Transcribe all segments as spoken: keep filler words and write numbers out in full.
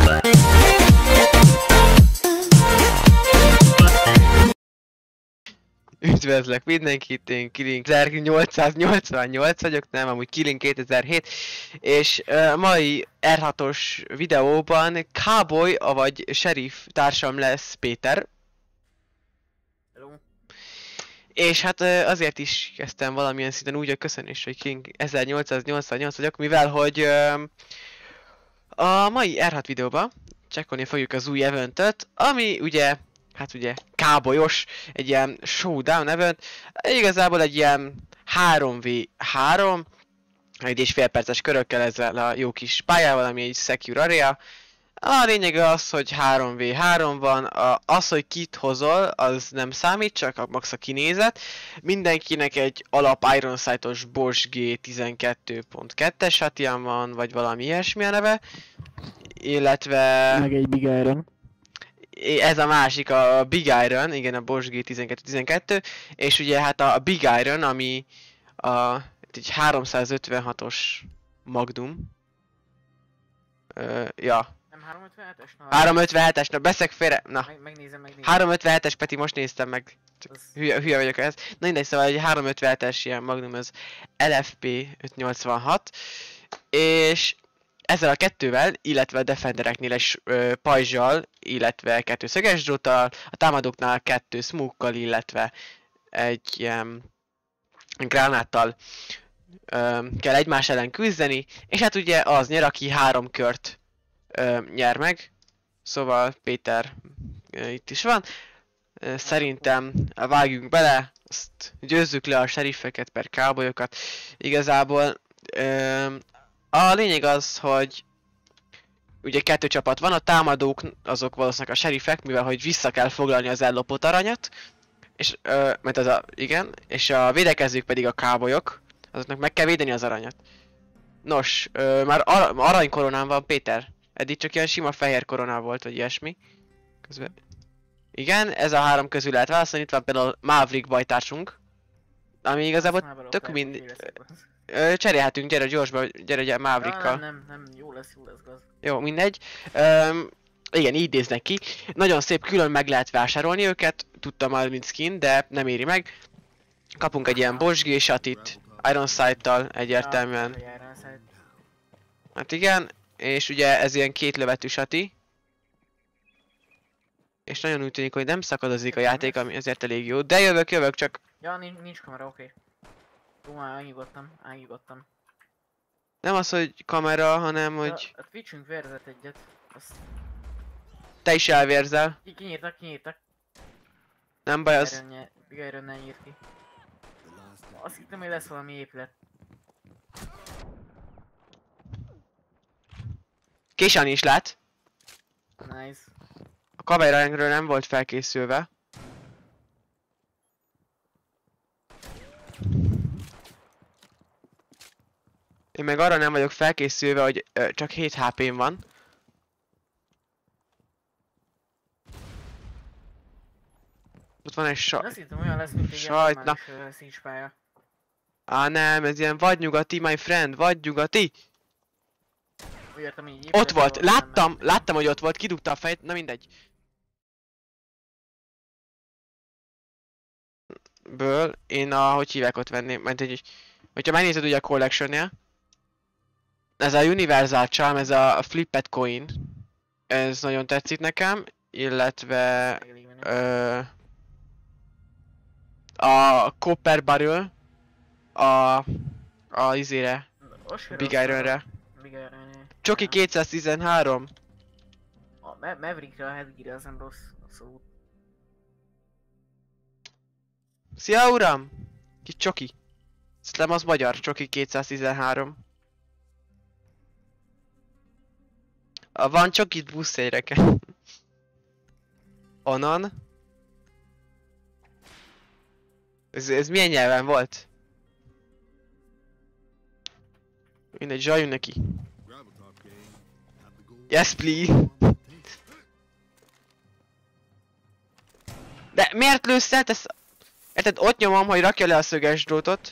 Üdvözlök mindenkit, én Killing ezernyolcszáznyolcvannyolc vagyok, nem, amúgy Killing kétezer-hét, és uh, mai er hatos videóban Cowboy, avagy Sheriff társam lesz Péter. Hello. És hát uh, azért is kezdtem valamilyen szinten úgy a köszönés, hogy Killing ezernyolcszáznyolcvannyolc vagyok, mivel hogy uh, a mai er hat videóban csekkolni fogjuk az új eventet, ami ugye hát ugye cowboyos, egy ilyen showdown event, igazából egy ilyen három vé három, egy és fél perces körökkel ezzel a jó kis pályával, ami egy secure area. A lényeg az, hogy három vé három van, a, az, hogy kit hozol, az nem számít, csak a max a kinézet. Mindenkinek egy alap Iron Sight-os Bosch G tizenkettő pont kettes hatian van, vagy valami ilyesmi a neve. Illetve... meg egy Big Iron. Ez a másik, a Big Iron, igen, a Bosch G tizenkettő tizenkettő, és ugye hát a Big Iron, ami a, egy háromszázötvenhatos Magnum. Ö, ja. Nem háromszázötvenhetes? Na, háromszázötvenhetes, na beszek félre, na. Meg, megnézem, megnézem. háromszázötvenhetes, Peti, most néztem meg. Csak Az... hülye, hülye vagyok ez. Na mindegy, szóval egy háromszázötvenhetes ilyen Magnum, az el ef pé ötszáznyolcvanhat. És... ezzel a kettővel, illetve a defendereknél egy ö, pajzsal, illetve kettő szöges dróttal, a támadóknál kettő smoke-kal, illetve egy ilyen gránáttal ö, kell egymás ellen küzdeni, és hát ugye az nyer, aki három kört ö, nyer meg. Szóval Péter ö, itt is van. Ö, szerintem vágjunk bele, azt győzzük le a seriffeket per cowboyokat. Igazából ö, a lényeg az, hogy ugye kettő csapat van, a támadók azok valószínűleg a sheriffek, mivel hogy vissza kell foglalni az ellopott aranyat, és, ö, mert az a, igen, és a védekezők pedig a cowboyok, azoknak meg kell védeni az aranyat. Nos, ö, már ar aranykoronán van Péter, eddig csak ilyen sima fehér koroná volt, vagy ilyesmi. Közben... igen, ez a három közül lehet választani, itt van például Maverick bajtársunk, ami igazából tök mind... Ö, cserélhetünk, gyere gyorsba, gyere, gyere Maverickkal. Ja, nem, nem, nem, jó lesz, jó lesz, gaz. Jó, mindegy. Öm, igen, így néznek ki. Nagyon szép, külön meg lehet vásárolni őket. Tudtam már, mint skin, de nem éri meg. Kapunk egy ilyen Bosch G satit, Iron Sight-tal egyértelműen. Hát igen, és ugye ez ilyen két lövetű sati. És nagyon úgy tűnik, hogy nem szakadozik a játék, ami ezért elég jó. De jövök, jövök, csak... ja, nincs, nincs kamera, oké. Okay. Jó, már elnyugodtam, elnyugodtam. Nem az, hogy kamera, hanem hogy... A, a Twitchünk vérzett egyet. Azt... te is elvérzel. Ki, kinyírtak, kinyírtak. Nem baj, az... Big Iron-nel nyírt ki. Azt hittem, hogy lesz valami épület. Késán is lát. Nice. A kameránkról nem volt felkészülve. Én meg arra nem vagyok felkészülve, hogy ö, csak hét há pém van. Ott van egy sa... azt hittem, olyan lesz, mint egy sajt, na. ilyen színspálya. Á nem, ez ilyen vagy nyugati, my friend, vagy nyugati. Úgy értem, így Ott volt, láttam, láttam, hogy ott volt, kidugta a fejt, na mindegy. Ből én a, hogy hívják, ott venném, mert egy... hogyha megnézed ugye a collectionnél. Ez a Universal Charm, ez a Flipped Coin. Ez nagyon tetszik nekem, illetve... Ö, a Copper Barrel. A... a izére. Big Ironre. Csoki kétszáztizenhárom. A Maverickre a headgear az nem rossz szó. Szia uram! Ki Csoki? Szerintem az magyar, Csoki kétszáztizenhárom. A van Csokit buszélyre kell. Onan. Ez, ez milyen nyelven volt? Mindegy, zsaljunk neki. Yes, please! De miért lősz el? Tesz... érted, ott nyomom, hogy rakja le a szöges drótot.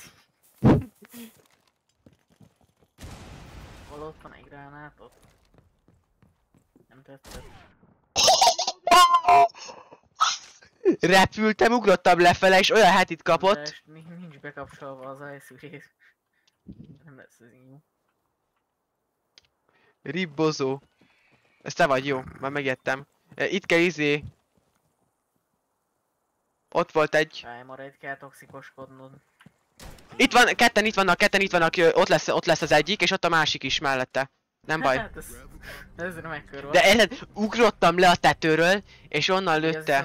Hol ott van egy gránátot? tetszett. Repültem, ugrottam lefele, és olyan hetit De kapott. és nincs bekapcsolva az ice rész. Nem lesz ez jó. Ribbozó. Ez te vagy, jó, már megijedtem. Itt kell izé. Ott volt egy. Rájmar, itt kell toxikoskodnod. Itt van, ketten itt vannak, ketten itt vannak, ö, ott lesz, ott lesz az egyik, és ott a másik is mellette. Nem baj. Hát ez... Ez remek volt. De ellen, ugrottam le a tetőről, és onnan lőtte.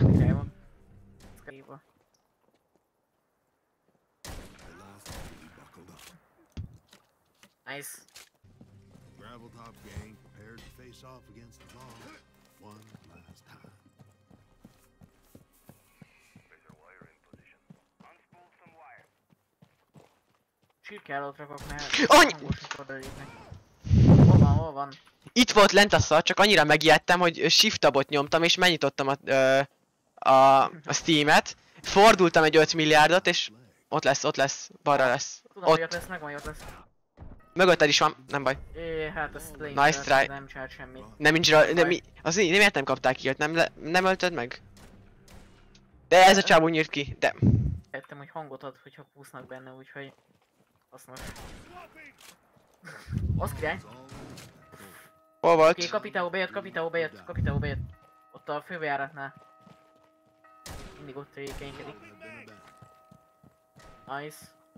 Nice. Graveltop gang prepared to face off against the law one last time. Csirkálót rakok, mert Annyi- hangosok odalépnek. Hol van, hol van? Itt volt lent a szar, csak annyira megijedtem, hogy shift tabot nyomtam, és megnyitottam a, ö, a, a Steam-et. Fordultam egy öt milliárdot, és ott lesz, ott lesz, balra lesz. Tudom, hogy Ott, ott lesz, meg majd ott lesz. mögötted is van, nem baj. É, hát ez Nice try. nem csinált semmit. Nem nincs nem, mi, az így, nem értem kapták ki, nem, le, nem ölted meg? De ez a csávó nyírt ki, de... Értem, hogy hangot ad, hogyha kúsznak benne, úgyhogy... Hasznos. Az király. Hol volt? Oké, Kapitao bejött, Kapitao bejött, Kapitao bejött. Ott a főbejáratnál. Mindig ott tevékenykedik. Nice.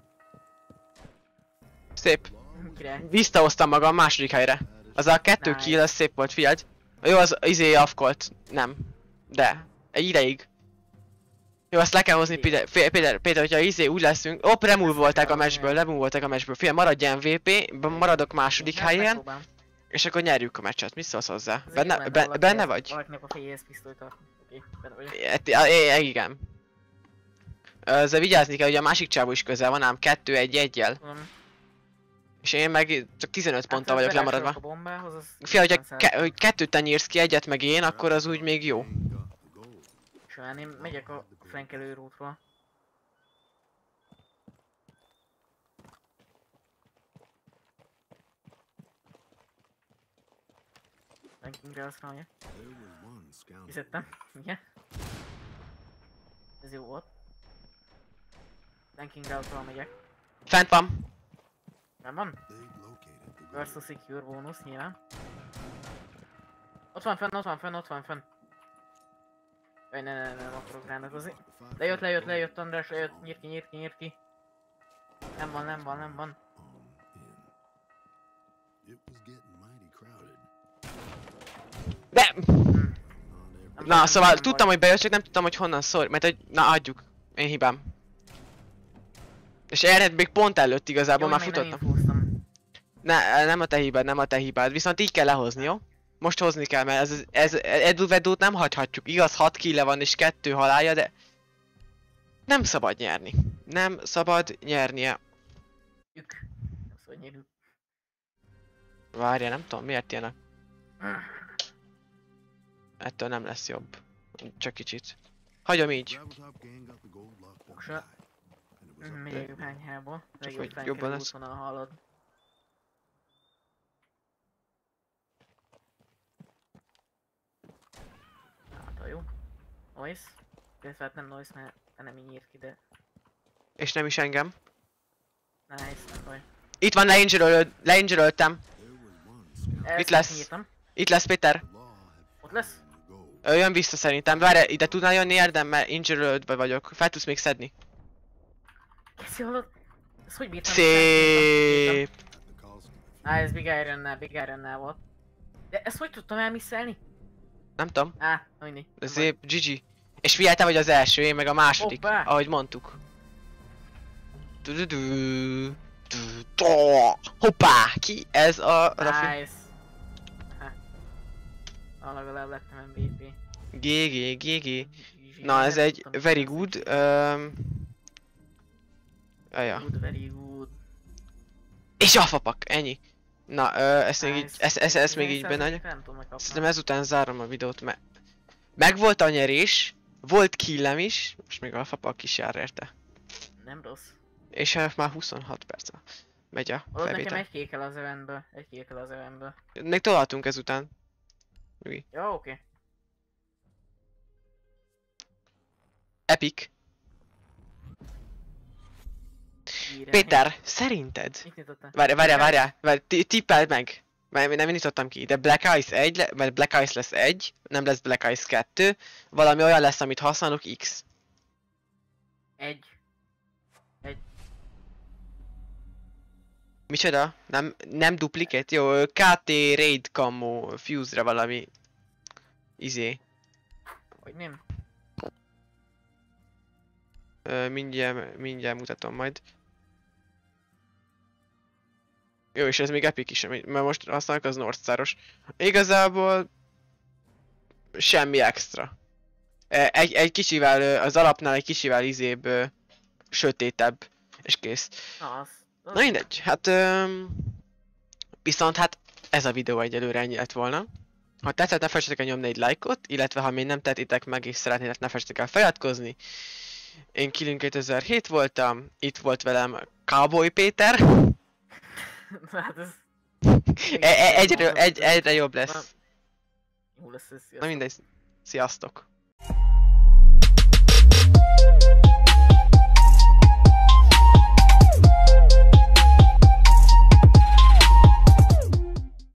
Szép. Király. Visszahoztam magam a második helyre. Az a kettő Nice. kill, az szép volt, figyeld. Jó, az izé afkolt. Nem. De. Egy ideig. Jó, azt le kell hozni, Péter, Péter, Péter, Péter, hogyha izé úgy leszünk. Hopp, remove voltak a matchből, remove voltak a matchből. Figyelj, maradj em vé pé, maradok második Hát, helyen, megpróbálom. és akkor nyerjük a meccset. Mit szólsz hozzá? Ez Benne, jó lenne, be, valaki benne ezt- vagy? Valakinek a fejéhez pisztolyt a... Oké, benne vagyok. Hát, ja, é, igen. Ezzel vigyázni kell, hogy a másik csávó is közel van, ám kettő egy egyel. Tudom. És én meg csak tizenöt ponttal Hát, vagyok ha lemaradva. belások a bombához, az Figyelj, hogyha ötven ke százalék. hogy kettőt te nyírsz ki, egyet meg én, akkor az úgy még jó. Sajnán én megyek a flankelő rútról. Rankingre azt mondja. There was one scoundrel. Fizettem. Igen. Ez jó volt. Rankingre rútról megyek. Fent van. Nem van? They've located the gold. Versus secure bónusz nyilván. Ott van fenn, ott van fenn, ott van fenn. Jaj, ne, ne, ne, nem akarok ránakozni. Lejött, lejött, lejött András, lejött, nyírt ki, nyírt ki, nyírt ki. Nem van, nem van, nem van. On in. It was getting mighty crowded. De! Nem Na, baj, nem szóval baj, nem tudtam, baj. hogy bejött, csak nem tudtam, hogy honnan szól. Mert hogy, na adjuk. Én hibám. És erre még pont előtt igazából Jó, már még nem futottam. infóztam. Ne, nem a te hibád, nem a te hibád. Viszont így kell lehozni, jó? Most hozni kell, mert ez, ez, Edu Vedót nem hagyhatjuk. Igaz, hat kille van és kettő halálja, de... Nem szabad nyerni. Nem szabad nyernie. Ük. Nem szó, hogy nyerünk. Várja, nem tudom, miért ilyen a... Ettől nem lesz jobb. Csak kicsit. Hagyom így. Graveltop gang got the gold lock one Oksa. night. And it was up Megyek a kányhából. Legjobb hogy flankelő jobban lesz. útvonal halad. Hát a jó. Noise. Illetve hát nem noise, mert nem így nyírt ki, de... És nem is engem. Nice, nem baj. Itt van, leingeröltem. There was one scoundrel. Ezt Itt lesz. nyírtam. Itt lesz Péter. The law had Ott lesz? found the gold. Ö, Jön vissza szerintem. Várj, ide tudnál jönni érdem, mert injuredbe vagyok. Fel tudsz még szedni. Keszi hallod? Ez hogy bírtam? Szép. At the Carlson. Á, ez Big Iron-nál, Big Iron-nál volt. De ezt hogy tudtam elmisszelni? Nem tudom. Á, na mindegy. nem baj. Szép, gé gé. És figyelj, te vagy az első, én meg a második, Hoppá. ahogy mondtuk. Du-du-du. Du-du. Hoppá! Ki ez a Rafi? Nice. Ha. Ah, legalább lettem em vé pé. gé gé, gé gé. Na, ez egy very good. Um... Jaja. Good, very good. És a fapak, ennyi. Na, ö, ezt még így, Nice. ezt, ezt, ezt még így tizenöt benne. nem tudom megkapni. Szerintem ezután zárom a videót, mert... Megvolt a nyerés, volt killem is, most még a fapak is jár érte. Nem rossz. És uh, már huszonhat perc megy a Adod nekem felvétel. egy kékel az eventből. Egy kékel az eventből. Még tolhatunk ezután. Nyugi. Jó, oké. Okay. Epic. Péter, szerinted? Mit nyitottál? Várjál, várjál, várjál, várjál, ti- tippeld meg. Mert nem nyitottam ki, de Black Ice egy, le- vagy Black Ice lesz egy, nem lesz Black Ice kettő, valami olyan lesz, amit használok X. Egy. Micsoda? Nem, nem duplicate? Jó, ö, ká té Raid Camo Fuse-re valami... Izé. Vagy nem? Ö, mindjárt, mindjárt mutatom majd. Jó, és ez még Epic is, ami- mert most használok az Northstar-os. Igazából... Semmi extra. E, Egy, egy kicsivel, ö, az alapnál egy kicsivel izébb, ö, sötétebb. És kész. Na, az. az Na mindegy, hát... Öm, viszont hát ez a videó egyelőre ennyi lett volna. Ha tetszett, ne felejtsetek el nyomni egy lájkot, illetve ha még nem tettétek meg és szeretnétek, ne felejtsetek el feliratkozni. Én Killing kétezer-hét voltam, itt volt velem Cowboy Péter. Hát ez... E- e- egyre, egy, egyre jobb lesz. Jó lesz ez, Na mindegy, sziasztok!